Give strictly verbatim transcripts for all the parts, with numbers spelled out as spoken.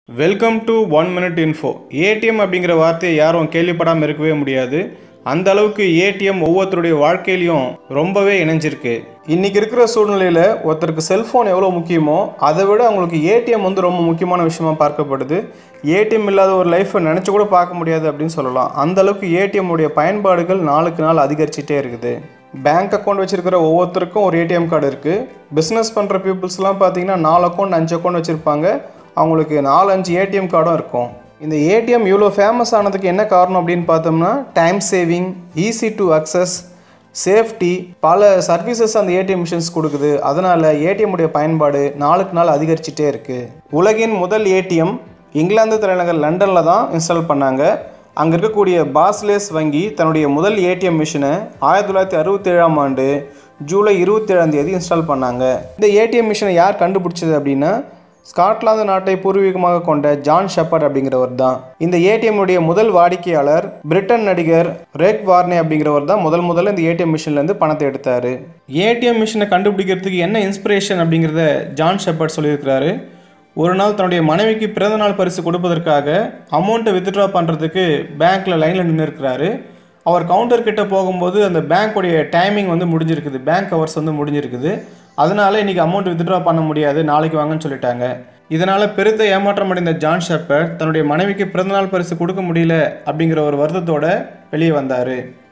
Welcome to one minute info. ATM அப்படிங்கிற வார்த்தையை யாரும் கேள்விப்படாமல் இருக்கவே முடியாது. அந்த அளவுக்கு ஏடிஎம் ஒவ்வொருத்தருடைய வாழ்க்கையிலையும் ரொம்பவே இணைஞ்சிருக்கு. இன்றைக்கி இருக்கிற சூழ்நிலையில் ஒருத்தருக்கு செல்ஃபோன் எவ்வளோ முக்கியமோ அதை விட அவங்களுக்கு ஏடிஎம் வந்து ரொம்ப முக்கியமான விஷயமா பார்க்கப்படுது. ஏடிஎம் இல்லாத ஒரு லைஃப்பை நினச்சி கூட பார்க்க முடியாது அப்படின்னு சொல்லலாம். அந்த அளவுக்கு ஏடிஎம் உடைய பயன்பாடுகள் நாளுக்கு நாள் அதிகரிச்சுட்டே இருக்குது. பேங்க் அக்கௌண்ட் வச்சுருக்கிற ஒவ்வொருத்தருக்கும் ஒரு ஏடிஎம் கார்டு இருக்குது. பிஸ்னஸ் பண்ணுற பீப்புள்ஸ்லாம் பார்த்தீங்கன்னா நாலு அக்கௌண்ட் அஞ்சு அக்கௌண்ட் வச்சுருப்பாங்க. அவங்களுக்கு நாலு அஞ்சு ஏடிஎம் கார்டும் இருக்கும். இந்த ஏடிஎம் இவ்வளோ ஃபேமஸ் ஆனதுக்கு என்ன காரணம் அப்படின்னு பார்த்தோம்னா time saving, easy to access, safety, பல சர்வீசஸ் அந்த ஏடிஎம் மிஷின்ஸ் கொடுக்குது. அதனால் ஏடிஎம் உடைய பயன்பாடு நாளுக்கு நாள் அதிகரிச்சுட்டே இருக்குது. உலகின் முதல் ஏடிஎம் இங்கிலாந்து தலைநகர் லண்டனில் தான் இன்ஸ்டால் பண்ணாங்க. அங்கே இருக்கக்கூடிய பாஸ்லேஸ் வங்கி தன்னுடைய முதல் ஏடிஎம் மிஷினை ஆயிரத்தி தொள்ளாயிரத்தி அறுபத்தி ஏழாம் ஆண்டு ஜூலை இருபத்தி ஏழாம் தேதி இன்ஸ்டால் பண்ணாங்க. இந்த ஏடிஎம் மிஷினை யார் கண்டுபிடிச்சது அப்படின்னா ஸ்காட்லாந்து நாட்டை பூர்வீகமாக கொண்ட ஜான் ஷெப்பர்ட் அப்படிங்கிறவர் தான். இந்த ஏடிஎம் உடைய முதல் வாடிக்கையாளர் பிரிட்டன் நடிகர் ரெக் வார்னே அப்படிங்கிறவர் தான் முதல் முதல்ல இந்த ஏடிஎம் மிஷின்லேருந்து பணத்தை எடுத்தார். ஏடிஎம் மிஷினை கண்டுபிடிக்கிறதுக்கு என்ன இன்ஸ்பிரேஷன் அப்படிங்கிறத ஜான் ஷெப்பர்ட் சொல்லியிருக்கிறாரு. ஒரு நாள் தன்னுடைய மனைவிக்கு பிறந்தநாள் பரிசு கொடுப்பதற்காக அமௌண்ட்டை வித்ட்ரா பண்ணுறதுக்கு பேங்க்கில் லைனில் நின்று இருக்கிறாரு. அவர் கவுண்டர் கிட்ட போகும்போது அந்த பேங்க்குடைய டைமிங் வந்து முடிஞ்சிருக்குது, பேங்க் ஹவர்ஸ் வந்து முடிஞ்சிருக்குது. அதனால் இன்றைக்கி அமௌண்ட் வித்ட்ரா பண்ண முடியாது, நாளைக்கு வாங்கன்னு சொல்லிட்டாங்க. இதனால் பெருத்த ஏமாற்றம் அடைந்த ஜான் ஷெப்பர்ட் தன்னுடைய மனைவிக்கு பிறந்தநாள் பரிசு கொடுக்க முடியல அப்படிங்கிற ஒரு வருத்தத்தோட வெளியே வந்தார்.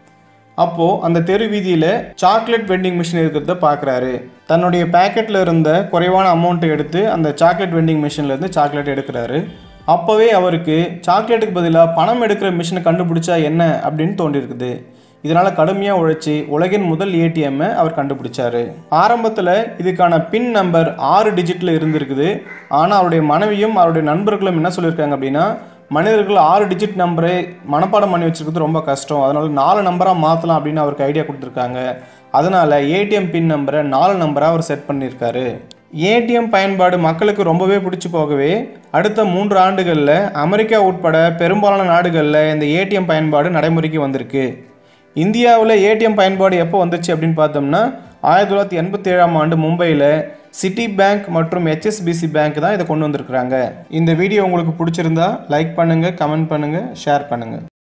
அப்போது அந்த தெரு வீதியில் சாக்லேட் வெண்டிங் மிஷின் இருக்கிறத பார்க்குறாரு. தன்னுடைய பேக்கெட்டில் இருந்த குறைவான அமௌண்ட்டை எடுத்து அந்த சாக்லேட் வெண்டிங் மிஷின்லேருந்து சாக்லேட் எடுக்கிறாரு. அப்போவே அவருக்கு சாக்லேட்டுக்கு பதிலாக பணம் எடுக்கிற மிஷினை கண்டுபிடிச்சா என்ன அப்படின்னு தோண்டியிருக்குது. இதனால் கடுமையாக உழைச்சி உலகின் முதல் ஏடிஎம்மை அவர் கண்டுபிடிச்சார். ஆரம்பத்தில் இதுக்கான பின் நம்பர் ஆறு டிஜிட்டில் இருந்திருக்குது. ஆனால் அவருடைய மனைவியும் அவருடைய நண்பர்களும் என்ன சொல்லியிருக்காங்க அப்படின்னா மனிதர்கள் ஆறு டிஜிட் நம்பரை மனப்பாடம் பண்ணி வச்சுருக்கிறது ரொம்ப கஷ்டம், அதனால் நாலு நம்பராக மாற்றலாம் அப்படின்னு அவருக்கு ஐடியா கொடுத்துருக்காங்க. அதனால் ஏடிஎம் பின் நம்பரை நாலு நம்பராக அவர் செட் பண்ணியிருக்காரு. ஏடிஎம் பயன்பாடு மக்களுக்கு ரொம்பவே பிடிச்சி போகவே அடுத்த மூன்று ஆண்டுகளில் அமெரிக்கா உட்பட பெரும்பாலான நாடுகளில் இந்த ஏடிஎம் பயன்பாடு நடைமுறைக்கு வந்திருக்கு. இந்தியாவில் ஏடிஎம் பயன்பாடு எப்போ வந்துச்சு அப்படின்னு பார்த்தோம்னா ஆயிரத்தி தொள்ளாயிரத்தி எண்பத்தி ஏழாம் ஆண்டு மும்பையில் சிட்டி பேங்க் மற்றும் ஹெச்எஸ்பிசி பேங்க் தான் இதை கொண்டு வந்திருக்கிறாங்க. இந்த வீடியோ உங்களுக்கு பிடிச்சிருந்தா லைக் பண்ணுங்கள், கமெண்ட் பண்ணுங்கள், ஷேர் பண்ணுங்கள்.